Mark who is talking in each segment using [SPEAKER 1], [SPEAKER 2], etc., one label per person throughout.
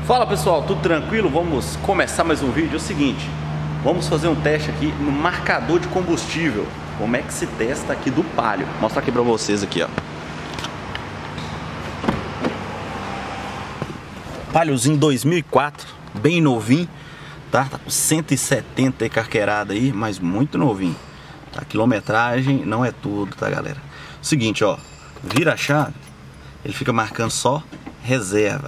[SPEAKER 1] Fala pessoal, tudo tranquilo? Vamos começar mais um vídeo. É o seguinte, vamos fazer um teste aqui no marcador de combustível. Como é que se testa aqui do Palio? Vou mostrar aqui pra vocês aqui, ó. Paliozinho 2004, bem novinho, tá? Tá com 170 carqueirada aí, mas muito novinho. Tá? A quilometragem não é tudo, tá, galera? Seguinte, ó, vira a chave, ele fica marcando só reserva.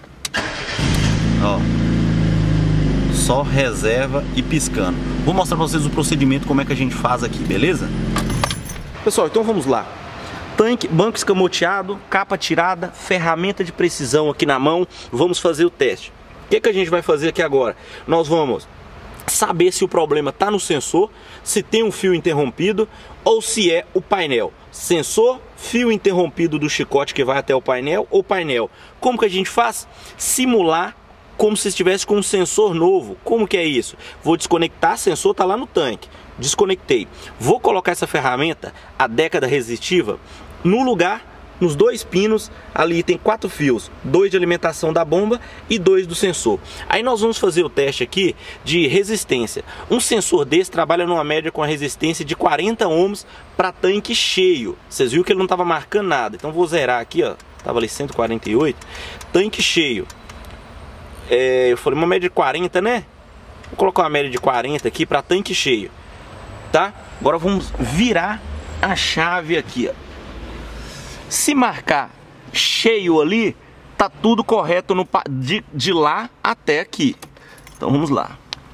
[SPEAKER 1] Ó, só reserva e piscando. Vou mostrar pra vocês o procedimento, como é que a gente faz aqui, beleza? Pessoal, então vamos lá. Tanque, banco escamoteado, capa tirada, ferramenta de precisão aqui na mão. Vamos fazer o teste. O que a gente vai fazer aqui agora? Nós vamos saber se o problema está no sensor, se tem um fio interrompido ou se é o painel. Sensor, fio interrompido do chicote que vai até o painel ou painel. Como que a gente faz? Simular como se estivesse com um sensor novo. Como que é isso? Vou desconectar, sensor está lá no tanque. Desconectei. Vou colocar essa ferramenta, a década resistiva, no lugar, nos dois pinos. Ali tem 4 fios, 2 de alimentação da bomba e 2 do sensor. Aí nós vamos fazer o teste aqui de resistência. Um sensor desse trabalha numa média com a resistência de 40 ohms para tanque cheio. Vocês viram que ele não estava marcando nada. Então vou zerar aqui, ó. Tava ali 148. Tanque cheio. Eu falei uma média de 40, né? Vou colocar uma média de 40 aqui para tanque cheio, tá? Agora vamos virar a chave aqui, ó. Se marcar cheio ali, tá tudo correto de lá até aqui. Então vamos lá.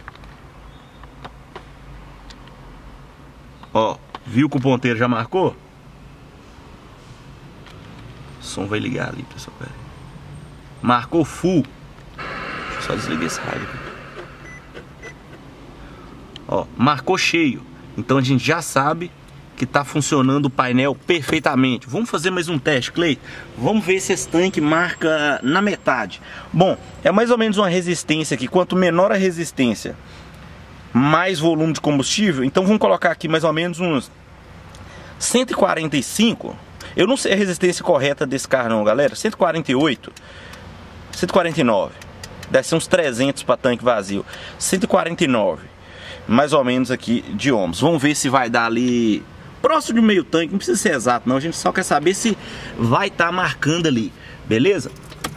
[SPEAKER 1] Ó, viu que o ponteiro já marcou? O som vai ligar ali, pessoal. Pera. Marcou full. Deixa eu só desligar esse rádio aqui. Ó, marcou cheio. Então a gente já sabe que tá funcionando o painel perfeitamente. Vamos fazer mais um teste, Clay. Vamos ver se esse tanque marca na metade. Bom, é mais ou menos uma resistência aqui. Quanto menor a resistência, mais volume de combustível. Então vamos colocar aqui mais ou menos uns 145. Eu não sei a resistência correta desse carro não, galera. 148, 149. Deve ser uns 300 para tanque vazio. 149, mais ou menos aqui de ohms. Vamos ver se vai dar ali próximo de meio tanque. Não precisa ser exato não, a gente só quer saber se vai estar marcando ali, beleza?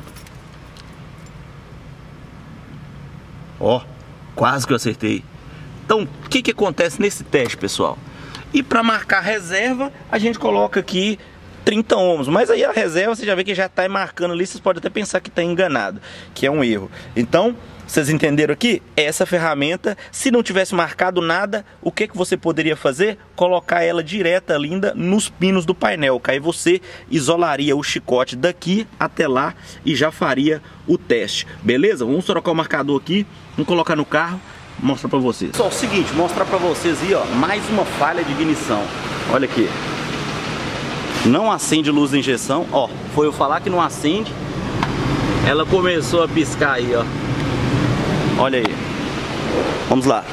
[SPEAKER 1] Ó, quase que eu acertei. Então, o que acontece nesse teste, pessoal? E para marcar reserva, a gente coloca aqui 30 ohms, mas aí a reserva você já vê que já está marcando ali. Vocês podem até pensar que está enganado, que é um erro. Então, vocês entenderam aqui? Essa ferramenta, se não tivesse marcado nada, o que você poderia fazer? Colocar ela direta, linda, nos pinos do painel, que aí você isolaria o chicote daqui até lá e já faria o teste, beleza? Vamos trocar o marcador aqui, vamos colocar no carro, mostrar para vocês. Pessoal, é o seguinte, mostrar para vocês aí, ó, mais uma falha de ignição. Olha aqui. Não acende luz da injeção, ó, foi eu falar que não acende, ela começou a piscar aí, ó. Olha aí. Vamos lá.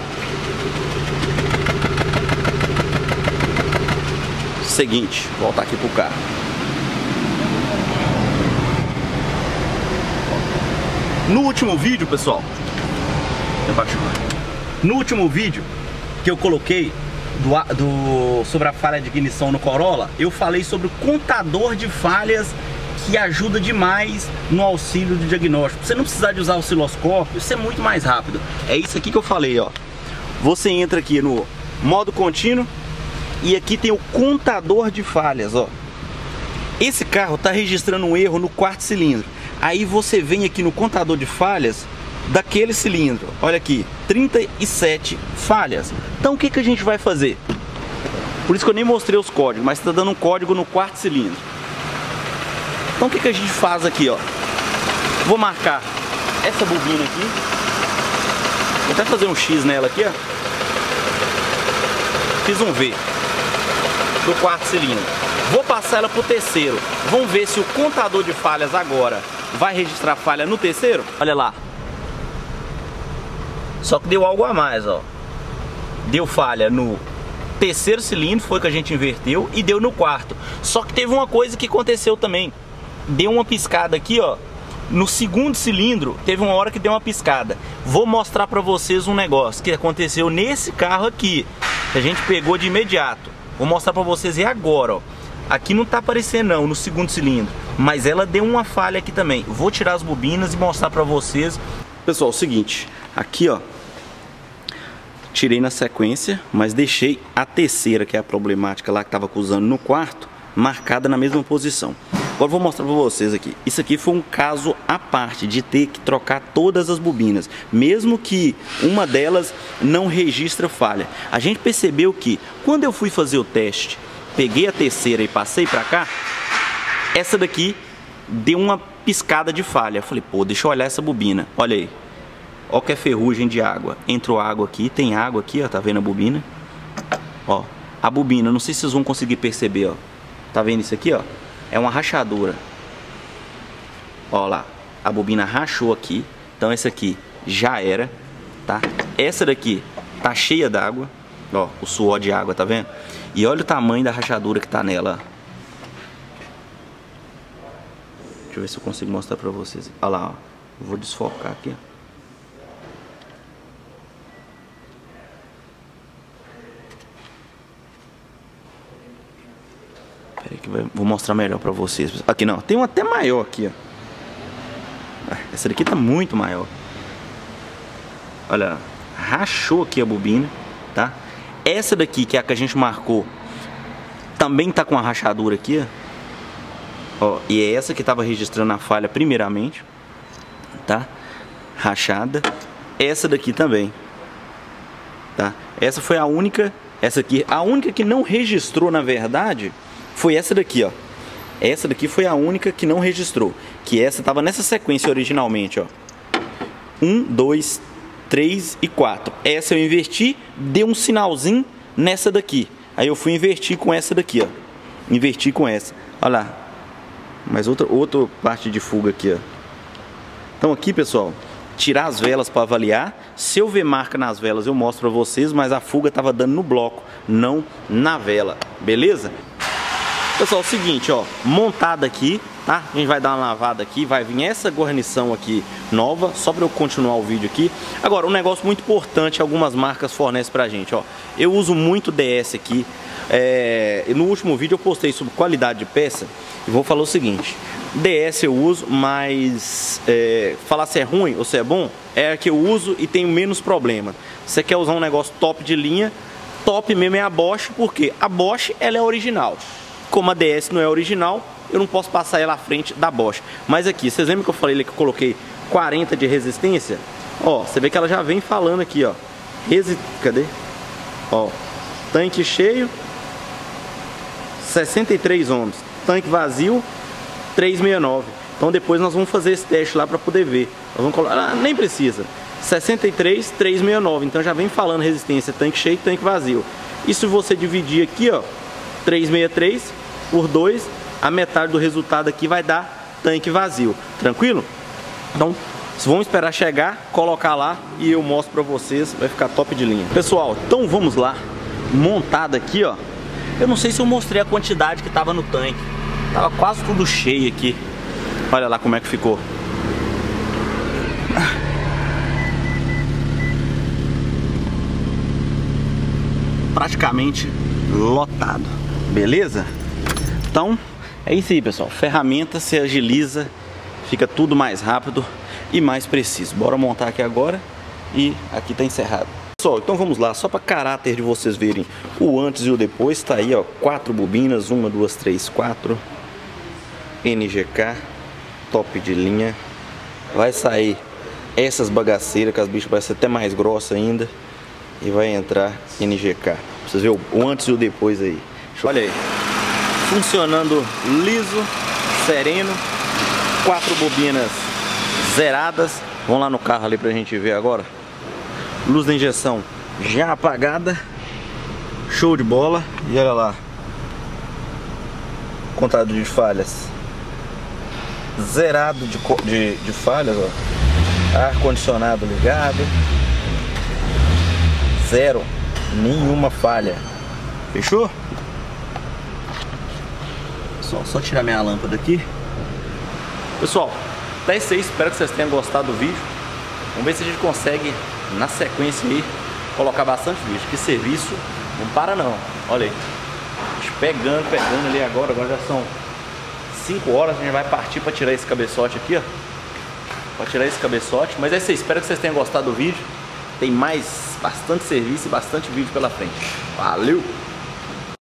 [SPEAKER 1] Seguinte, voltar aqui pro carro. No último vídeo, pessoal, no último vídeo que eu coloquei sobre a falha de ignição no Corolla, eu falei sobre o contador de falhas, que ajuda demais no auxílio de diagnóstico. Você não precisar de usar o osciloscópio, isso é muito mais rápido. É isso aqui que eu falei, ó. Você entra aqui no modo contínuo e aqui tem o contador de falhas, ó. Esse carro tá registrando um erro no 4º cilindro. Aí você vem aqui no contador de falhas daquele cilindro. Olha aqui, 37 falhas. Então o que a gente vai fazer? Por isso que eu nem mostrei os códigos, mas tá dando um código no 4º cilindro. Então o que a gente faz aqui, ó? Vou marcar essa bobina aqui. Vou até fazer um X nela aqui, ó. Fiz um V do 4º cilindro. Vou passar ela pro 3º. Vamos ver se o contador de falhas agora vai registrar falha no 3º. Olha lá. Só que deu algo a mais, ó. Deu falha no 3º cilindro, foi que a gente inverteu, e deu no 4º. Só que teve uma coisa que aconteceu também. Deu uma piscada aqui, ó, No segundo cilindro, teve uma hora que deu uma piscada. Vou mostrar pra vocês um negócio que aconteceu nesse carro aqui, que a gente pegou de imediato. Vou mostrar pra vocês e agora, ó. Aqui não tá aparecendo não, no segundo cilindro, mas ela deu uma falha aqui também. Vou tirar as bobinas e mostrar pra vocês. Pessoal, é o seguinte, aqui ó, tirei na sequência, mas deixei a terceira, que é a problemática lá que tava acusando no quarto, marcada na mesma posição. Agora vou mostrar para vocês aqui. Isso aqui foi um caso à parte de ter que trocar todas as bobinas, mesmo que uma delas não registra falha. A gente percebeu que quando eu fui fazer o teste, peguei a terceira e passei para cá, essa daqui deu uma piscada de falha. Eu falei, pô, deixa eu olhar essa bobina. Olha aí. Ó que é ferrugem de água. Entrou água aqui, tem água aqui, ó, tá vendo a bobina? Ó, a bobina, não sei se vocês vão conseguir perceber, ó. Tá vendo isso aqui, ó? É uma rachadura. Ó lá, a bobina rachou aqui. Então essa aqui já era, tá? Essa daqui tá cheia d'água. Ó, o suor de água, tá vendo? E olha o tamanho da rachadura que tá nela. Deixa eu ver se eu consigo mostrar pra vocês. Olha lá, ó. Eu vou desfocar aqui, ó. Vou mostrar melhor pra vocês. Aqui não, tem um até maior aqui, ó. Essa daqui tá muito maior. Olha, rachou aqui a bobina, tá? Essa daqui, que é a que a gente marcou, também tá com a rachadura aqui, ó. E é essa que tava registrando a falha primeiramente, tá? Rachada. Essa daqui também, tá? Essa foi a única, essa aqui, a única que não registrou, na verdade, foi essa daqui, ó. Essa daqui foi a única que não registrou. Que essa tava nessa sequência originalmente, ó. 1, 2, 3 e 4. Essa eu inverti, deu um sinalzinho nessa daqui. Aí eu fui invertir com essa daqui, ó. Inverti com essa. Olha lá. Mais outra parte de fuga aqui, ó. Então aqui, pessoal, tirar as velas para avaliar. Se eu ver marca nas velas, eu mostro para vocês, mas a fuga tava dando no bloco, não na vela. Beleza? Pessoal, é o seguinte, ó, montada aqui, tá? A gente vai dar uma lavada aqui, vai vir essa guarnição aqui nova, só para eu continuar o vídeo aqui. Agora, um negócio muito importante, algumas marcas fornecem pra gente, ó. Eu uso muito DS aqui. No último vídeo eu postei sobre qualidade de peça e vou falar o seguinte: DS eu uso, mas falar se é ruim ou se é bom, é a que eu uso e tenho menos problema. Você quer usar um negócio top de linha, top mesmo é a Bosch, porque a Bosch ela é original. Como a DS não é original, eu não posso passar ela à frente da Bosch. Mas aqui, vocês lembram que eu falei que eu coloquei 40 de resistência? Ó, você vê que ela já vem falando aqui, ó. Cadê? Ó, tanque cheio, 63 ohms. Tanque vazio, 369. Então depois nós vamos fazer esse teste lá para poder ver. Nós vamos colocar, nem precisa. 63, 369. Então já vem falando resistência, tanque cheio, tanque vazio. E se você dividir aqui, ó, 363 por 2, a metade do resultado aqui vai dar tanque vazio. Tranquilo? Então, vamos esperar chegar, colocar lá e eu mostro pra vocês, vai ficar top de linha. Pessoal, então vamos lá. Montada aqui, ó. Eu não sei se eu mostrei a quantidade que tava no tanque. Tava quase tudo cheio aqui. Olha lá como é que ficou. Praticamente lotado. Beleza? Então, é isso aí, pessoal. Ferramenta se agiliza, fica tudo mais rápido e mais preciso. Bora montar aqui agora e aqui tá encerrado. Pessoal, então vamos lá, só para caráter de vocês verem o antes e o depois. Tá aí, ó, 4 bobinas, 1, 2, 3, 4 NGK, top de linha. Vai sair essas bagaceiras, que as bichas vai ser até mais grossa ainda. E vai entrar NGK. Pra vocês verem o antes e o depois aí. Olha aí, funcionando liso, sereno, 4 bobinas zeradas. Vamos lá no carro ali pra gente ver agora. Luz da injeção já apagada, show de bola. E olha lá, contador de falhas zerado de falhas, ó. Ar condicionado ligado, zero, nenhuma falha. Fechou? Só tirar minha lâmpada aqui. Pessoal, Então é isso aí, espero que vocês tenham gostado do vídeo. Vamos ver se a gente consegue, na sequência aí, colocar bastante vídeo. Que serviço não para não. Olha aí. Pegando ali agora já são 5 horas. A gente vai partir para tirar esse cabeçote aqui, ó. Para tirar esse cabeçote. Mas é isso aí, espero que vocês tenham gostado do vídeo. Tem mais bastante serviço e bastante vídeo pela frente. Valeu!